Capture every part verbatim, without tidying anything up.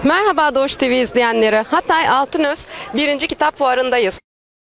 Merhaba Doğuş T V izleyenleri. Hatay Altınöz birinci Kitap Fuarı'ndayız.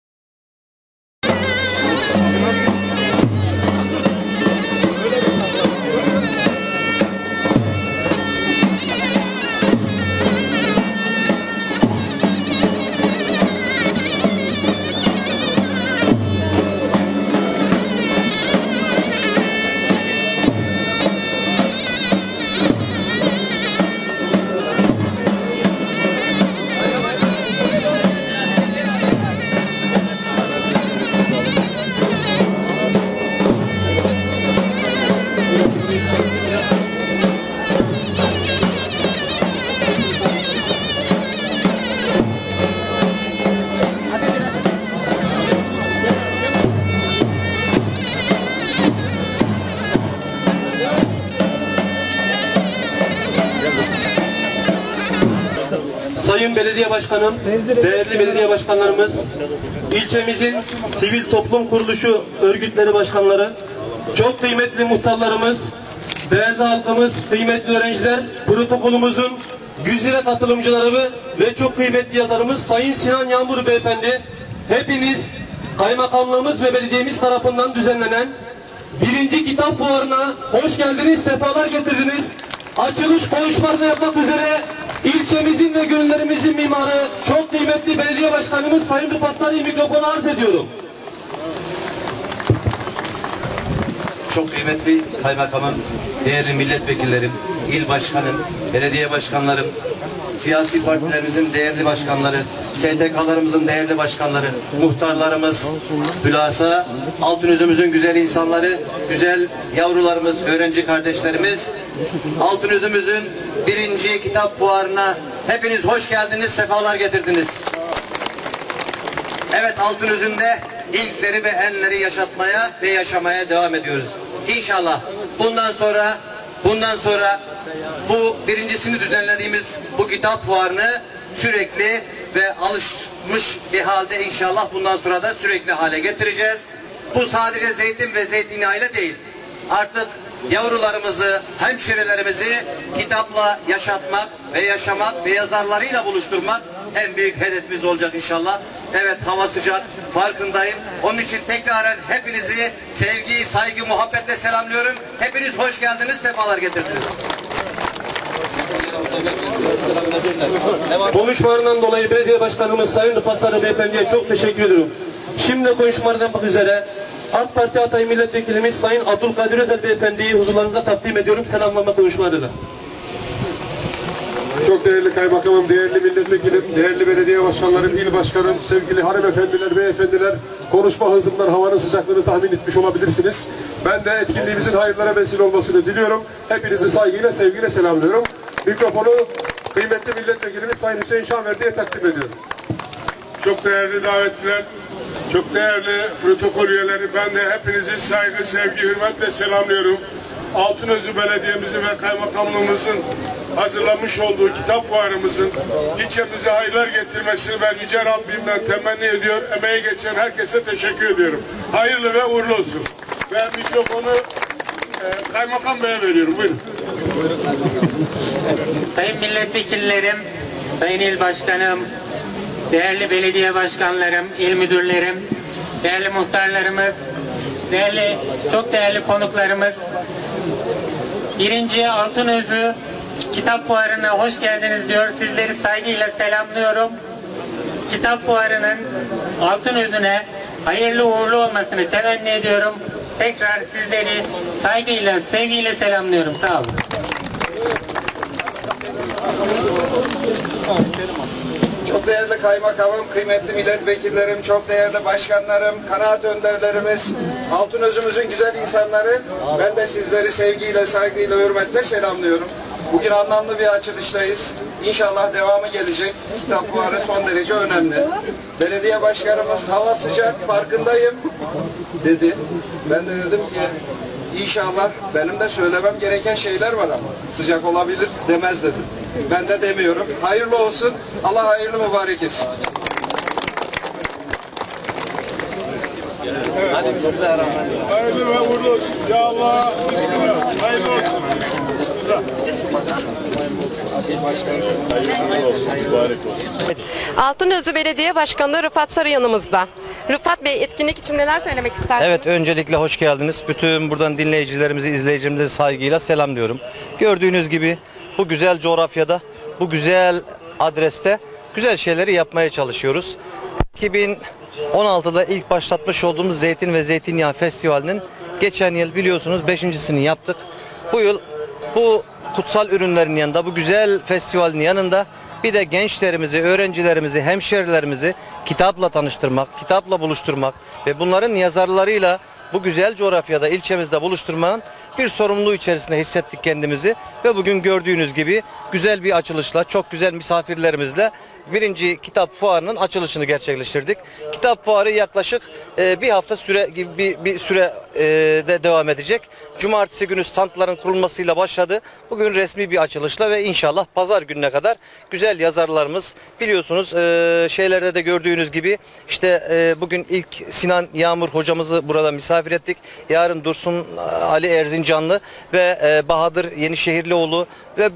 Sayın Belediye Başkanım, değerli belediye başkanlarımız, ilçemizin sivil toplum kuruluşu örgütleri başkanları, çok kıymetli muhtarlarımız, değerli halkımız, kıymetli öğrenciler, protokolümüzün güzide katılımcıları ve çok kıymetli yazarımız Sayın Sinan Yağmur Beyefendi, hepiniz kaymakamlığımız ve belediyemiz tarafından düzenlenen birinci Kitap Fuarı'na hoş geldiniz, sefalar getirdiniz. Açılış konuşmalarını yapmak üzere İlçemizin ve gönüllerimizin mimarı, çok kıymetli belediye başkanımız Sayın Rıpaslar'ı mikrofonu arz ediyorum. Çok kıymetli kaymakamım, değerli milletvekillerim, il başkanım, belediye başkanlarım, siyasi partilerimizin değerli başkanları, S T K'larımızın değerli başkanları, muhtarlarımız, hülasa, Altınözümüzün güzel insanları, güzel yavrularımız, öğrenci kardeşlerimiz, Altınözümüzün birinci Kitap Fuarı'na hepiniz hoş geldiniz, sefalar getirdiniz. Evet, Altınözüm'de ilkleri ve enleri yaşatmaya ve yaşamaya devam ediyoruz. İnşallah bundan sonra bundan sonra bu birincisini düzenlediğimiz bu kitap fuarını sürekli ve alışmış bir halde inşallah bundan sonra da sürekli hale getireceğiz. Bu sadece zeytin ve zeytinyağı ile değil. Artık yavrularımızı, hemşerilerimizi kitapla yaşatmak ve yaşamak ve yazarlarıyla buluşturmak en büyük hedefimiz olacak inşallah. Evet, hava sıcak, farkındayım. Onun için tekraren hepinizi sevgi, saygı, muhabbetle selamlıyorum. Hepiniz hoş geldiniz, sefalar getirdiniz. Konuşmalarından dolayı belediye başkanımız Sayın Rıpaslar Beyefendi'ye çok teşekkür ediyorum. Şimdi konuşmalarına yapmak üzere AK Parti Hatay Milletvekilimiz Sayın Abdülkadir Özel Beyefendi'yi huzurlarınıza takdim ediyorum. Selamlama konuşmalarıyla. Çok değerli kaymakamım, değerli milletvekilim, değerli belediye başkanlarım, il başkanım, sevgili hanımefendiler, beyefendiler, konuşma hızımdan havanın sıcaklığını tahmin etmiş olabilirsiniz. Ben de etkinliğimizin hayırlara vesile olmasını diliyorum. Hepinizi saygıyla, sevgiyle selamlıyorum. Mikrofonu kıymetli milletvekilimiz Sayın Hüseyin Şanverdi'ye takdim ediyorum. Çok değerli davetliler, çok değerli protokol üyeleri, ben de hepinizi saygı, sevgi, hürmetle selamlıyorum. Altınözü Belediye'mizin ve kaymakamlığımızın hazırlamış olduğu kitap fuarımızın ilçemize hayırlar getirmesini ben Yüce Rabbimden temenni ediyor. Emeği geçen herkese teşekkür ediyorum. Hayırlı ve uğurlu olsun. Ve mikrofonu e, Kaymakam Bey'e veriyorum. Buyurun. Sayın milletvekillerim, sayın il başkanım, değerli belediye başkanlarım, il müdürlerim, değerli muhtarlarımız, değerli, çok değerli konuklarımız, birinci Altınözü Kitap Fuarı'na hoş geldiniz diyor. Sizleri saygıyla selamlıyorum. Kitap Fuarı'nın Altınözü'ne hayırlı uğurlu olmasını temenni ediyorum. Tekrar sizleri saygıyla, sevgiyle selamlıyorum. Sağ olun. Çok değerli kaymakamım, kıymetli milletvekillerim, çok değerli başkanlarım, kanaat önderlerimiz, Altınözümüzün güzel insanları, ben de sizleri sevgiyle, saygıyla, hürmetle selamlıyorum. Bugün anlamlı bir açılıştayız. İnşallah devamı gelecek. Kitap fuarı son derece önemli. Belediye başkanımız hava sıcak, farkındayım dedi. Ben de dedim ki İnşallah benim de söylemem gereken şeyler var ama sıcak olabilir demez dedim. Ben de demiyorum. Hayırlı olsun. Allah hayırlı mübarek etsin. Hadi bismillahirrahmanirrahim. Hayırlı ve uğurlu olsun. Ya Allah, bismillah. Hayırlı olsun. Altınözü Belediye Başkanı Rıfat Sarı yanımızda. Rıfat Bey, etkinlik için neler söylemek istersiniz? Evet, öncelikle hoş geldiniz. Bütün buradan dinleyicilerimizi, izleyicilerimizi saygıyla selamlıyorum. Gördüğünüz gibi bu güzel coğrafyada, bu güzel adreste güzel şeyleri yapmaya çalışıyoruz. iki bin on altıda ilk başlatmış olduğumuz Zeytin ve Zeytinyağı Festivali'nin geçen yıl biliyorsunuz beşincisini yaptık. Bu yıl bu kutsal ürünlerin yanında, bu güzel festivalin yanında bir de gençlerimizi, öğrencilerimizi, hemşerilerimizi kitapla tanıştırmak, kitapla buluşturmak ve bunların yazarlarıyla bu güzel coğrafyada, ilçemizde buluşturmanın bir sorumluluğu içerisinde hissettik kendimizi ve bugün gördüğünüz gibi güzel bir açılışla, çok güzel misafirlerimizle birinci kitap fuarının açılışını gerçekleştirdik. Kitap fuarı yaklaşık e, bir hafta süre gibi bir, bir süre e, de devam edecek. Cumartesi günü standların kurulmasıyla başladı. Bugün resmi bir açılışla ve inşallah pazar gününe kadar güzel yazarlarımız, biliyorsunuz e, şeylerde de gördüğünüz gibi işte e, bugün ilk Sinan Yağmur hocamızı burada misafir ettik. Yarın Dursun Ali Erzincanlı ve e, Bahadır Yenişehirlioğlu ve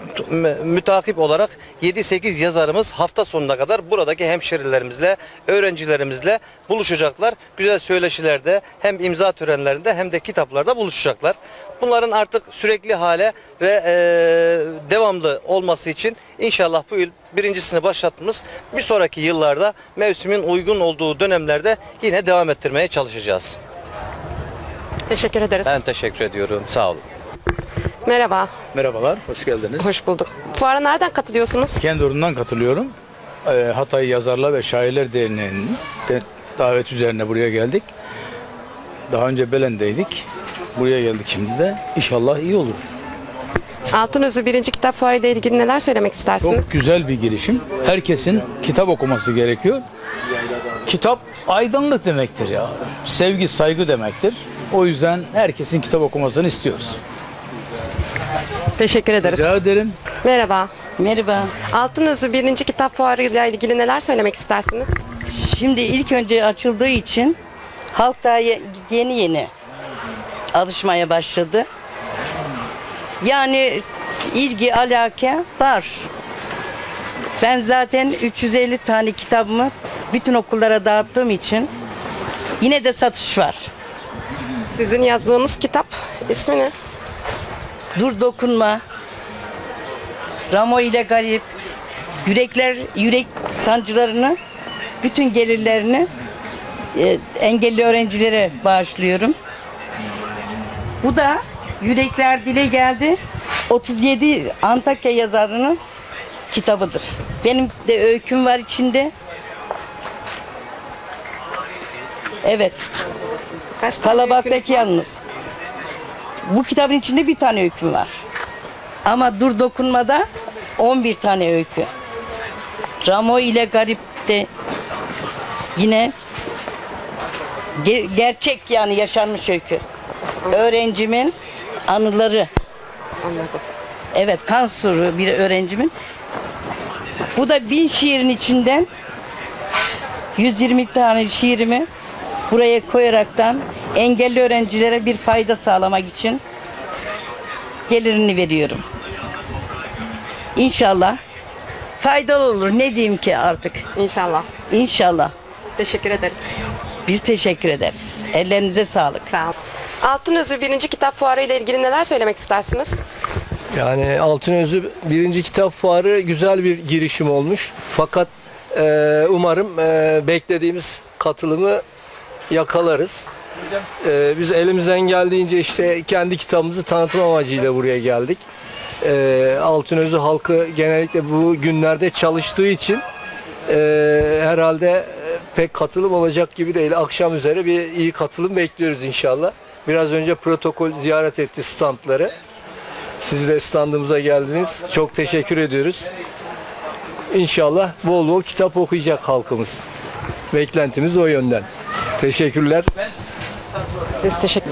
mütakip olarak yedi sekiz yazarımız hafta sonuna kadar buradaki hemşerilerimizle, öğrencilerimizle buluşacaklar. Güzel söyleşilerde hem imza törenlerinde hem de kitaplarda buluşacaklar. Bunların artık sürekli hale ve e, devamlı olması için inşallah bu yıl birincisini başlattığımız bir sonraki yıllarda mevsimin uygun olduğu dönemlerde yine devam ettirmeye çalışacağız. Teşekkür ederiz. Ben teşekkür ediyorum. Sağ olun. Merhaba. Merhabalar, hoş geldiniz. Hoş bulduk. Fuara nereden katılıyorsunuz? Kendurun'dan katılıyorum. Ee, Hatay Yazarlar ve Şairler Derneği'nin de davet üzerine buraya geldik. Daha önce Belen'deydik. Buraya geldik şimdi de. İnşallah iyi olur. Altınözü birinci Kitap Fuarı ile ilgili neler söylemek istersiniz? Çok güzel bir girişim. Herkesin kitap okuması gerekiyor. Kitap aydınlık demektir ya. Sevgi, saygı demektir. O yüzden herkesin kitap okumasını istiyoruz. Teşekkür ederiz. Rica ederim. Merhaba. Merhaba. Altınözü birinci Kitap Fuarı ile ilgili neler söylemek istersiniz? Şimdi ilk önce açıldığı için halk daha ye- yeni yeni alışmaya başladı. Yani ilgi, alaka var. Ben zaten üç yüz elli tane kitabımı bütün okullara dağıttığım için yine de satış var. Sizin yazdığınız kitap ismi ne? Dur Dokunma, Ramo ile Garip, yürekler, yürek sancılarını, bütün gelirlerini e, engelli öğrencilere bağışlıyorum. Bu da Yürekler Dile Geldi, otuz yedi Antakya yazarının kitabıdır. Benim de öyküm var içinde. Evet. Kaç tane Kalabalıktaki öykünüz var? yalnız. Bu kitabın içinde bir tane öyküm var. Ama Dur Dokunma'da on bir tane öykü. Ramo ile Garip'te yine ge- gerçek yani yaşanmış öykü. Öğrencimin anıları. Anladım. Evet, kansuru bir öğrencimin. Bu da bin şiirin içinden yüz yirmi tane şiirimi buraya koyaraktan engelli öğrencilere bir fayda sağlamak için gelirini veriyorum. İnşallah faydalı olur. Ne diyeyim ki artık? İnşallah. İnşallah. Teşekkür ederiz. Biz teşekkür ederiz. Ellerinize sağlık. Sağ olun. Altınözü birinci Kitap Fuarı ile ilgili neler söylemek istersiniz? Yani Altınözü birinci Kitap Fuarı güzel bir girişim olmuş. Fakat e, umarım e, beklediğimiz katılımı yakalarız. E, biz elimizden geldiğince işte kendi kitabımızı tanıtım amacıyla buraya geldik. E, Altınözü halkı genellikle bu günlerde çalıştığı için e, herhalde pek katılım olacak gibi değil. Akşam üzere bir iyi katılım bekliyoruz inşallah. Biraz önce protokol ziyaret etti standları. Siz de standımıza geldiniz. Çok teşekkür ediyoruz. İnşallah bol bol kitap okuyacak halkımız. Beklentimiz o yönden. Teşekkürler. Biz teşekkür